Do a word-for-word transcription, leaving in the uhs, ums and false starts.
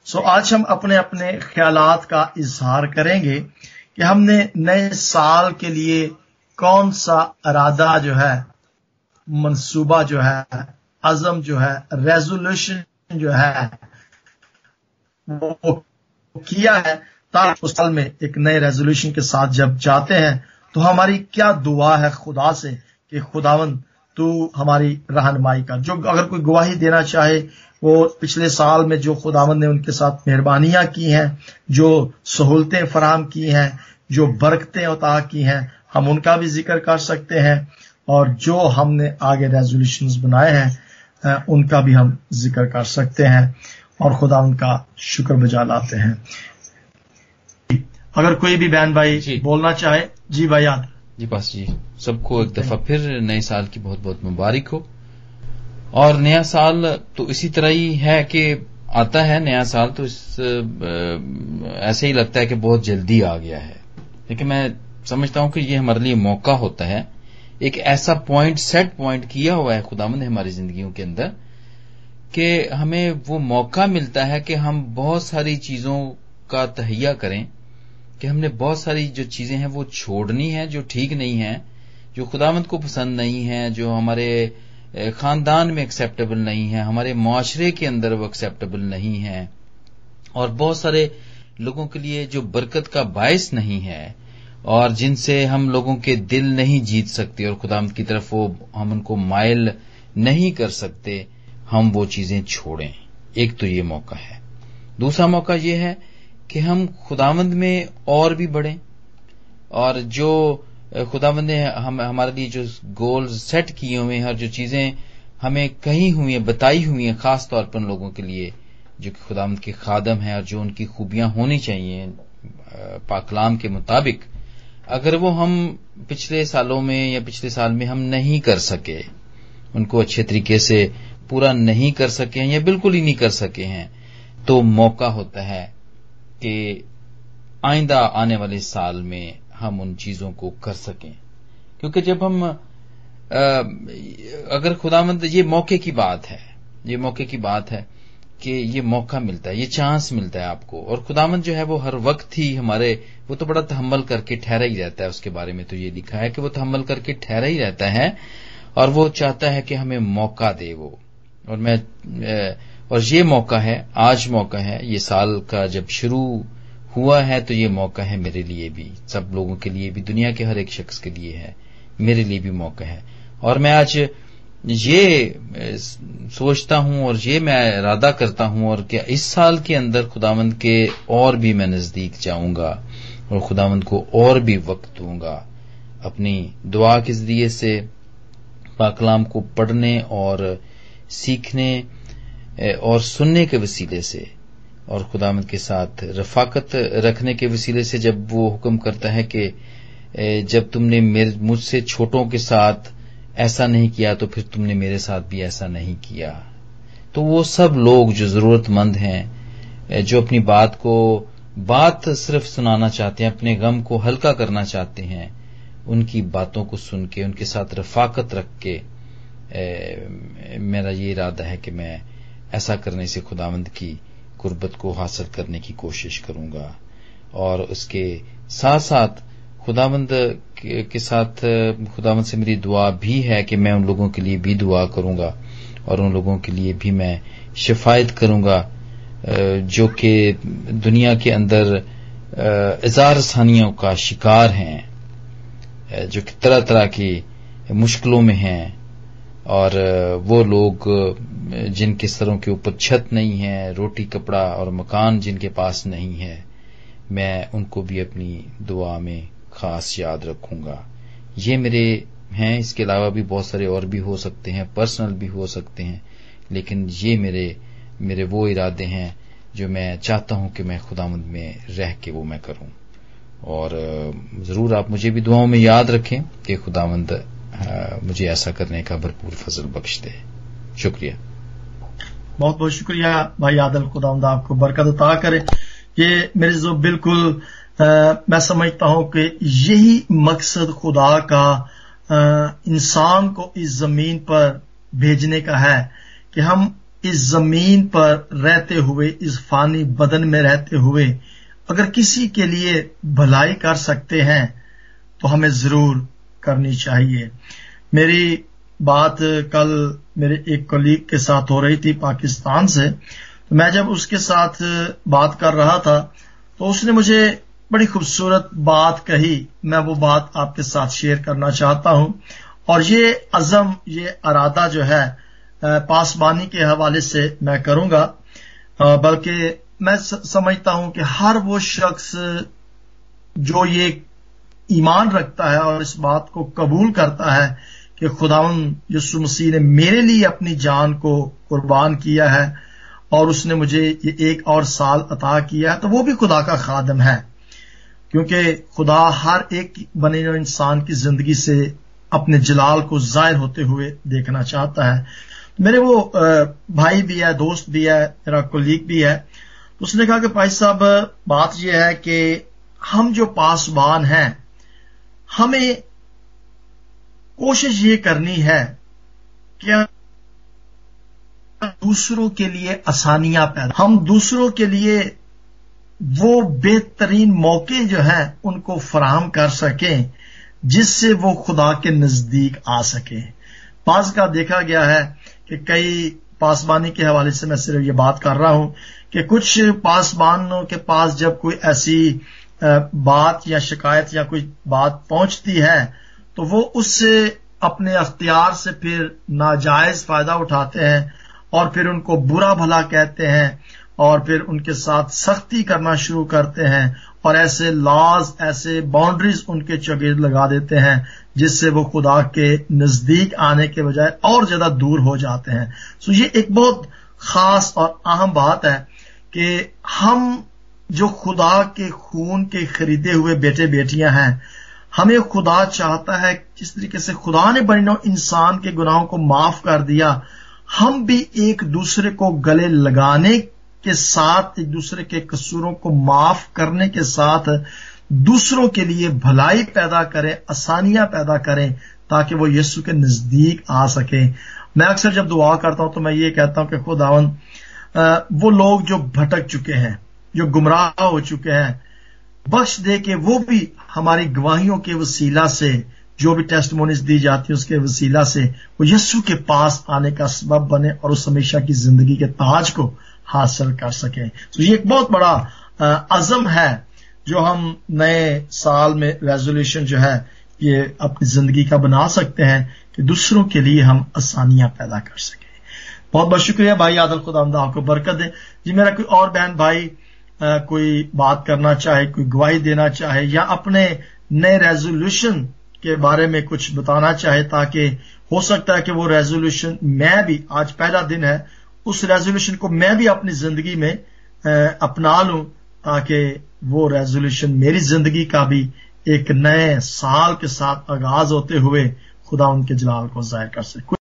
سو آج ہم اپنے اپنے خیالات کا اظہار کریں گے کہ ہم نے نئے سال کے لیے کون سا ارادہ جو ہے، منصوبہ جو ہے، عزم جو ہے، ریزولوشن جو ہے وہ کیا ہے، تاکہ اس سال میں ایک نئے ریزولوشن کے ساتھ جب جاتے ہیں تو ہماری کیا دعا ہے خدا سے کہ خداوند تو ہماری رہنمائی کا، جو اگر کوئی گواہی دینا چاہے وہ پچھلے سال میں جو خداوند نے ان کے ساتھ مہربانیاں کی ہیں، جو سہولتیں فراہم کی ہیں، جو برکتیں عطا کی ہیں، ہم ان کا بھی ذکر کر سکتے ہیں، اور جو ہم نے آگے ریزولوشنز بنائے ہیں ان کا بھی ہم ذکر کر سکتے ہیں اور خداوند کا شکر بجا لاتے ہیں۔ اگر کوئی بھی بہن بھائی جی بولنا چاہے۔ جی بھائی یاد جی بس جی سب کو ایک دفعہ پھر نئے سال کی بہت بہت مبارک ہو۔ اور نیا سال تو اسی طرح ہی ہے کہ آتا ہے نیا سال تو اس ایسے ہی لگتا ہے کہ بہت جلدی آ گیا ہے، لیکن میں سمجھتا ہوں کہ یہ ہمارے لیے موقع ہوتا ہے، ایک ایسا پوائنٹ سیٹ پوائنٹ کیا ہوا ہے خداوند نے ہماری زندگیوں کے اندر کہ ہمیں وہ موقع ملتا ہے کہ ہم بہت ساری چیزوں کا تہیہ کریں، کہ ہم نے بہت ساری جو چیزیں ہیں وہ چھوڑنی ہیں جو ٹھیک نہیں ہیں، جو خداوند کو پسند نہیں ہیں، جو ہمارے خاندان میں ایکسیپٹیبل نہیں ہیں، ہمارے معاشرے کے اندر وہ ایکسیپٹیبل نہیں ہیں، اور بہت سارے لوگوں کے لیے جو برکت کا باعث نہیں ہے، اور جن سے ہم لوگوں کے دل نہیں جیت سکتے اور خداوند کی طرف وہ ہم ان کو مائل نہیں کر سکتے، ہم وہ چیزیں چھوڑیں۔ ایک تو یہ موقع ہے۔ دوسرا موقع یہ ہے کہ ہم خداوند میں اور بھی بڑھیں، اور جو خداوند نے ہم ہمارے لیے جو گولز سیٹ کیے ہوئے ہیں اور جو چیزیں ہمیں کہی ہوئی ہیں، بتائی ہوئی ہیں، خاص طور پر ان لوگوں کے لیے جو کہ خداوند کے خادم ہیں اور جو ان کی خوبیاں ہونی چاہیے پاک کلام کے مطابق، اگر وہ ہم پچھلے سالوں میں یا پچھلے سال میں ہم نہیں کر سکے، ان کو اچھے طریقے سے پورا نہیں کر سکے ہیں یا بالکل ہی نہیں کر سکے ہیں، تو موقع ہوتا ہے کہ آئندہ آنے والے سال میں ہم ان چیزوں کو کر سکیں۔ کیونکہ جب ہم اگر خداوند، یہ موقع کی بات ہے، یہ موقع کی بات ہے کہ یہ موقع ملتا ہے، یہ چانس ملتا ہے آپ کو، اور خداوند جو ہے وہ ہر وقت ہی ہمارے، وہ تو بڑا تحمل کر کے ٹھہرا ہی رہتا ہے، اس کے بارے میں تو یہ لکھا ہے کہ وہ تحمل کر کے ٹھہرا ہی رہتا ہے، اور وہ چاہتا ہے کہ ہمیں موقع دے وہ۔ اور میں اور یہ موقع ہے، آج موقع ہے، یہ سال کا جب شروع ہوا ہے تو یہ موقع ہے میرے لیے بھی، سب لوگوں کے لیے بھی، دنیا کے ہر ایک شخص کے لیے ہے، میرے لیے بھی موقع ہے۔ اور میں آج یہ سوچتا ہوں اور یہ میں ارادہ کرتا ہوں اور کہ اس سال کے اندر خداوند کے اور بھی میں نزدیک جاؤں گا اور خداوند کو اور بھی وقت دوں گا، اپنی دعا کے ذریعے سے، پاک کلام کو پڑھنے اور سیکھنے اور سننے کے وسیلے سے، اور خداوند کے ساتھ رفاقت رکھنے کے وسیلے سے۔ جب وہ حکم کرتا ہے کہ جب تم نے مجھ سے چھوٹوں کے ساتھ ایسا نہیں کیا تو پھر تم نے میرے ساتھ بھی ایسا نہیں کیا، تو وہ سب لوگ جو ضرورت مند ہیں، جو اپنی بات کو بات صرف سنانا چاہتے ہیں، اپنے غم کو ہلکا کرنا چاہتے ہیں، ان کی باتوں کو سن کے، ان کے ساتھ رفاقت رکھ کے، میرا یہ ارادہ ہے کہ میں ایسا کرنے سے خداوند کی قربت کو حاصل کرنے کی کوشش کروں گا۔ اور اس کے ساتھ ساتھ خداوند کے ساتھ خداوند سے میری دعا بھی ہے کہ میں ان لوگوں کے لیے بھی دعا کروں گا اور ان لوگوں کے لیے بھی میں شفاعت کروں گا جو کہ دنیا کے اندر اظہار ثانیوں کا شکار ہیں، جو کہ طرح طرح کی مشکلوں میں ہیں، اور وہ لوگ جن کے سروں کے اوپر چھت نہیں ہے، روٹی کپڑا اور مکان جن کے پاس نہیں ہے، میں ان کو بھی اپنی دعا میں خاص یاد رکھوں گا۔ یہ میرے ہیں، اس کے علاوہ بھی بہت سارے اور بھی ہو سکتے ہیں، پرسنل بھی ہو سکتے ہیں، لیکن یہ میرے میرے وہ ارادے ہیں جو میں چاہتا ہوں کہ میں خداوند میں رہ کے وہ میں کروں۔ اور ضرور آپ مجھے بھی دعاؤں میں یاد رکھیں کہ خداوند مجھے ایسا کرنے کا بھرپور فضل بخش دے۔ شکریہ، بہت بہت شکریہ بھائی عادل، خداوند آپ کو برکت عطا کرے۔ یہ میرے جو بالکل میں سمجھتا ہوں کہ یہی مقصد خدا کا انسان کو اس زمین پر بھیجنے کا ہے کہ ہم اس زمین پر رہتے ہوئے، اس فانی بدن میں رہتے ہوئے اگر کسی کے لیے بھلائی کر سکتے ہیں تو ہمیں ضرور کرنی چاہیے۔ میری بات کل میرے ایک کولیگ کے ساتھ ہو رہی تھی پاکستان سے، تو میں جب اس کے ساتھ بات کر رہا تھا تو اس نے مجھے بڑی خوبصورت بات کہی، میں وہ بات آپ کے ساتھ شیئر کرنا چاہتا ہوں۔ اور یہ عزم، یہ ارادہ جو ہے پاسبانی کے حوالے سے میں کروں گا، بلکہ میں سمجھتا ہوں کہ ہر وہ شخص جو یہ ایمان رکھتا ہے اور اس بات کو قبول کرتا ہے کہ خداوند یسوع مسیح نے میرے لیے اپنی جان کو قربان کیا ہے اور اس نے مجھے یہ ایک اور سال عطا کیا ہے، تو وہ بھی خدا کا خادم ہے، کیونکہ خدا ہر ایک بنے ہوئے انسان کی زندگی سے اپنے جلال کو ظاہر ہوتے ہوئے دیکھنا چاہتا ہے۔ میرے وہ بھائی بھی ہے، دوست بھی ہے، میرا کولیگ بھی ہے، اس نے کہا کہ بھائی صاحب بات یہ ہے کہ ہم جو پاسبان ہیں ہمیں کوشش یہ کرنی ہے کہ دوسروں کے لیے آسانیاں پیدا، ہم دوسروں کے لیے وہ بہترین موقع جو ہیں ان کو فراہم کر سکیں جس سے وہ خدا کے نزدیک آ سکیں۔ بعض کا دیکھا گیا ہے کہ کئی پاسبانی کے حوالے سے میں صرف یہ بات کر رہا ہوں کہ کچھ پاسبانوں کے پاس جب کوئی ایسی بات یا شکایت یا کوئی بات پہنچتی ہے تو وہ اس سے اپنے اختیار سے پھر ناجائز فائدہ اٹھاتے ہیں اور پھر ان کو برا بھلا کہتے ہیں اور پھر ان کے ساتھ سختی کرنا شروع کرتے ہیں اور ایسے لاز، ایسے باؤنڈریز ان کے چگرد لگا دیتے ہیں جس سے وہ خدا کے نزدیک آنے کے بجائے اور زیادہ دور ہو جاتے ہیں۔ سو یہ ایک بہت خاص اور اہم بات ہے کہ ہم جو خدا کے خون کے خریدے ہوئے بیٹے بیٹیاں ہیں، ہمیں خدا چاہتا ہے جس طریقے سے خدا نے بنی نوع انسان کے گناہوں کو معاف کر دیا، ہم بھی ایک دوسرے کو گلے لگانے کے ساتھ، ایک دوسرے کے قصوروں کو معاف کرنے کے ساتھ دوسروں کے لیے بھلائی پیدا کریں، آسانیاں پیدا کریں تاکہ وہ یسوع کے نزدیک آ سکیں۔ میں اکثر جب دعا کرتا ہوں تو میں یہ کہتا ہوں کہ خداوند وہ لوگ جو بھٹک چکے ہیں، جو گمراہ ہو چکے ہیں، بخش دے کہ وہ بھی ہماری گواہیوں کے وسیلہ سے، جو بھی ٹیسٹمونیز دی جاتی ہیں اس کے وسیلہ سے وہ یسوع کے پاس آنے کا سبب بنے اور اس ہمیشہ کی زندگی کے تاج کو حاصل کر سکیں۔ تو یہ ایک بہت بڑا عزم ہے جو ہم نئے سال میں ریزولوشن جو ہے یہ اپنی زندگی کا بنا سکتے ہیں کہ دوسروں کے لیے ہم آسانیاں پیدا کر سکیں۔ بہت بہت شکریہ بھائی عادل، خدا آپ کو برکت دے۔ جی میرا کوئی اور بہن بھائی کوئی بات کرنا چاہے، کوئی گواہی دینا چاہے یا اپنے نئے ریزولوشن کے بارے میں کچھ بتانا چاہے تاکہ ہو سکتا ہے کہ وہ ریزولوشن میں بھی، آج پہلا دن ہے، اس ریزولوشن کو میں بھی اپنی زندگی میں اپنا لوں تاکہ وہ ریزولوشن میری زندگی کا بھی ایک نئے سال کے ساتھ آغاز ہوتے ہوئے خدا ان کے جلال کو ظاہر کر سکے۔